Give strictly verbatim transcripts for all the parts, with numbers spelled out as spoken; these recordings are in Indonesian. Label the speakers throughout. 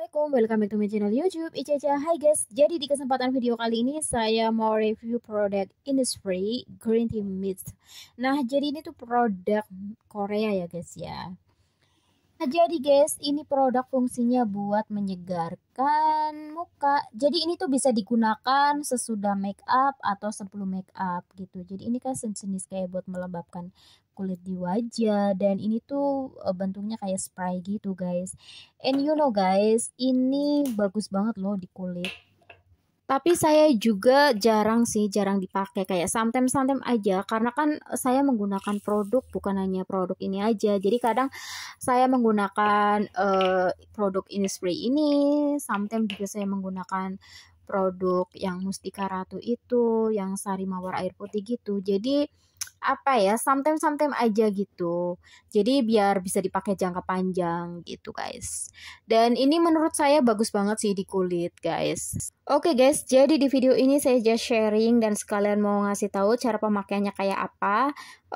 Speaker 1: Assalamualaikum, welcome back to my channel YouTube Ica. Hai guys, jadi di kesempatan video kali ini saya mau review produk Innisfree Green Tea Mist. Nah, jadi ini tuh produk Korea ya guys ya. Nah, jadi guys, ini produk fungsinya buat menyegarkan muka. Jadi ini tuh bisa digunakan sesudah make up atau sebelum make up gitu. Jadi ini kan sejenis kayak buat melembabkan kulit di wajah, dan ini tuh uh, bentuknya kayak spray gitu guys. And you know guys, ini bagus banget loh di kulit. Tapi saya juga jarang sih, jarang dipakai, kayak sometimes-sometimes aja, karena kan saya menggunakan produk bukan hanya produk ini aja. Jadi kadang saya menggunakan uh, produk Innisfree ini, sometimes juga saya menggunakan produk yang Mustika Ratu itu, yang sari mawar air putih gitu. Jadi apa ya, sometimes sometimes aja gitu. Jadi biar bisa dipakai jangka panjang gitu guys. Dan ini menurut saya bagus banget sih di kulit guys. Oke guys, jadi di video ini saya just sharing dan sekalian mau ngasih tahu cara pemakaiannya kayak apa.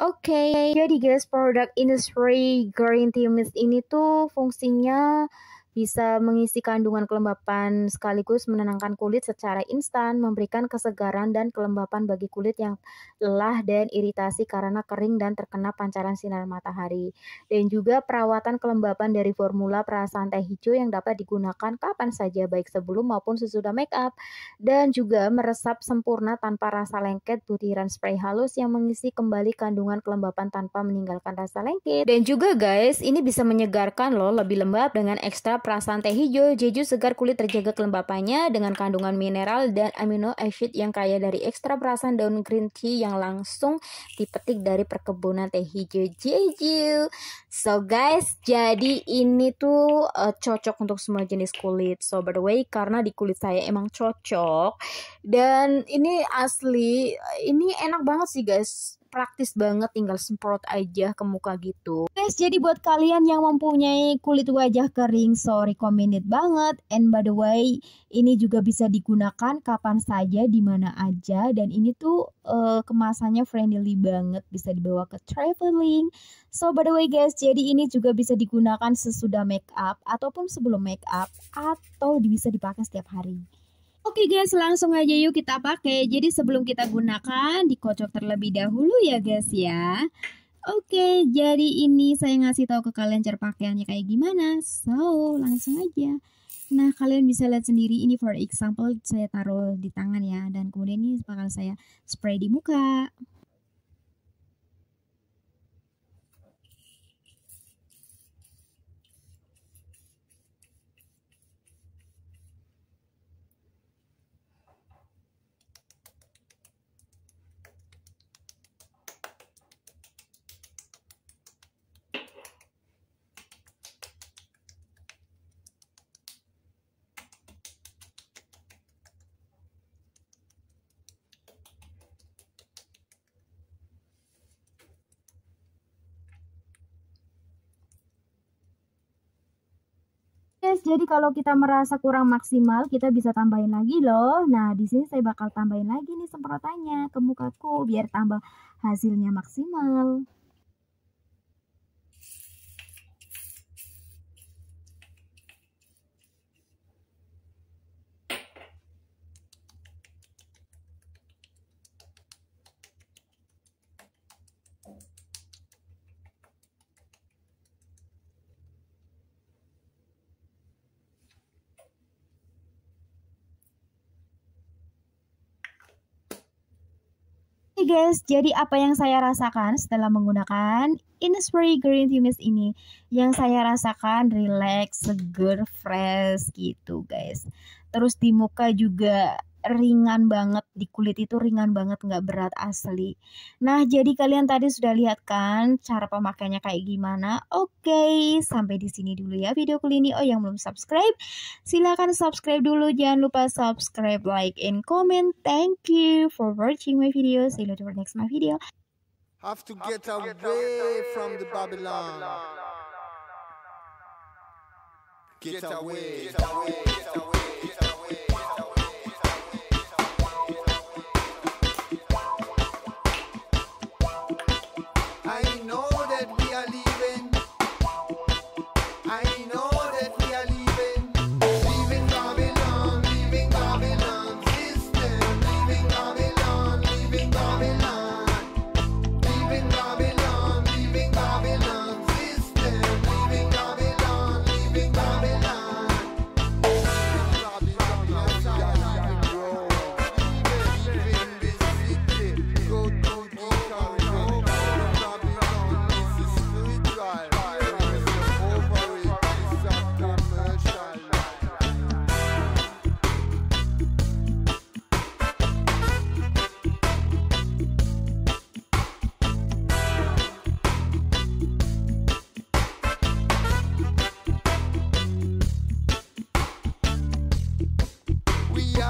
Speaker 1: Oke, jadi guys, produk Innisfree Green Tea Mist ini tuh fungsinya bisa mengisi kandungan kelembapan sekaligus menenangkan kulit secara instan, memberikan kesegaran dan kelembapan bagi kulit yang lelah dan iritasi karena kering dan terkena pancaran sinar matahari. Dan juga perawatan kelembapan dari formula perasaan teh hijau yang dapat digunakan kapan saja, baik sebelum maupun sesudah make up. Dan juga meresap sempurna tanpa rasa lengket, butiran spray halus yang mengisi kembali kandungan kelembapan tanpa meninggalkan rasa lengket. Dan juga guys, ini bisa menyegarkan loh, lebih lembab dengan ekstra perasaan teh hijau, jeju segar kulit terjaga kelembapannya dengan kandungan mineral dan amino acid yang kaya dari ekstra perasan daun green tea yang langsung dipetik dari perkebunan teh hijau jeju. So guys, jadi ini tuh uh, cocok untuk semua jenis kulit. So by the way, karena di kulit saya emang cocok, dan ini asli, ini enak banget sih guys. Praktis banget, tinggal semprot aja ke muka gitu guys. Jadi buat kalian yang mempunyai kulit wajah kering, so recommended banget. And by the way, ini juga bisa digunakan kapan saja, di mana aja, dan ini tuh uh, kemasannya friendly banget, bisa dibawa ke traveling. So by the way guys, jadi ini juga bisa digunakan sesudah make up ataupun sebelum make up, atau bisa dipakai setiap hari. Oke guys, langsung aja yuk kita pakai. Jadi sebelum kita gunakan, dikocok terlebih dahulu ya guys ya. Oke, jadi ini saya ngasih tahu ke kalian cara pakaiannya kayak gimana. So, langsung aja. Nah, kalian bisa lihat sendiri, ini for example saya taruh di tangan ya, dan kemudian ini bakal saya spray di muka. Guys, jadi kalau kita merasa kurang maksimal, kita bisa tambahin lagi loh. Nah, di sini saya bakal tambahin lagi nih semprotannya ke mukaku biar tambah hasilnya maksimal. Oke guys, jadi apa yang saya rasakan setelah menggunakan Innisfree Green Tea Mist ini? Yang saya rasakan relax, seger, fresh gitu guys. Terus di muka juga ringan banget, di kulit itu ringan banget, nggak berat asli. Nah, jadi kalian tadi sudah lihat kan cara pemakaiannya kayak gimana? Oke, sampai di sini dulu ya video kali ini. Oh, yang belum subscribe, silahkan subscribe dulu. Jangan lupa subscribe, like, and comment. Thank you for watching my video. See you later for next my video.
Speaker 2: Have to get away from the Babylon. Get away, get away, get away, get away. I know that we are leaving. I know that we are leaving.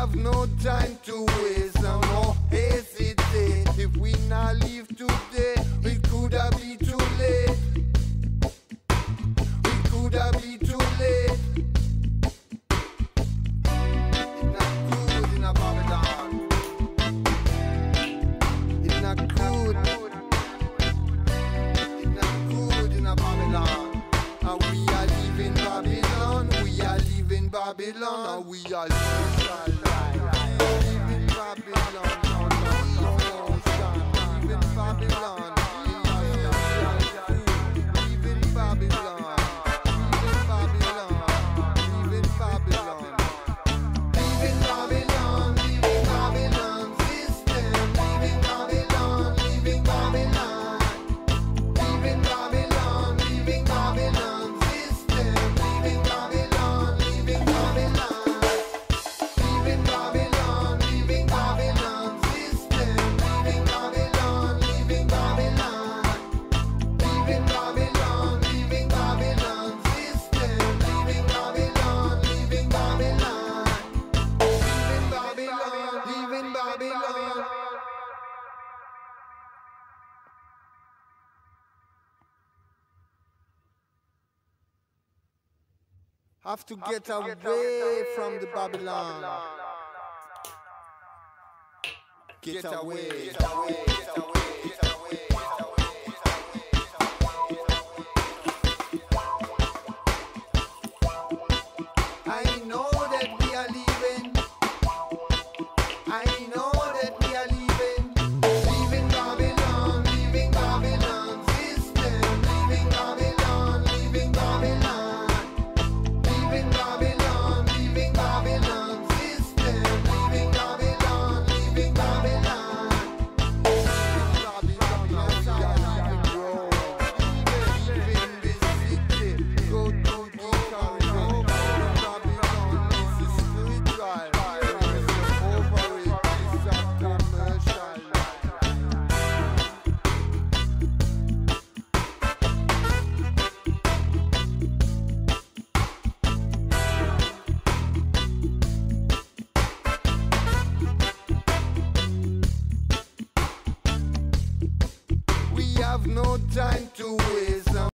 Speaker 2: have no time to waste, and no hesitate. If we not leave today, it could have be too late. It could have be too late. It's not good in a Babylon. It's not good. It's not good in a Babylon. And we are leaving Babylon. We are leaving Babylon. And we are leaving leaving Babylon. No, no, no, stop. Leaving Babylon. Leaving Babylon. Leaving Babylon. Leaving Babylon. Leaving Babylon. Leaving Babylon system. Leaving Babylon. Leaving Babylon. Leaving Babylon. Leaving Babylon system. Leaving Babylon. Leaving Babylon. Leaving Babylon. Leaving Babylon system. Leaving Babylon. Leaving Babylon. Leaving Babylon. Leaving Babylon system. Leaving Babylon. Leaving Babylon. Leaving Babylon. Leaving Babylon. Have to get away from the Babylon. Get away. Get away. Get away. Get away. I know that we are leaving. I know that we are leaving. Leaving Babylon. Leaving Babylon system. Leaving Babylon. Leaving Babylon. Leaving Babylon, leaving Babylon system, leaving Babylon, leaving Babylon. Leaving Babylon, leaving Rome, leaving this city, go to the corridor. Babylon is spiritual, over it is a commercial. We have no time to waste.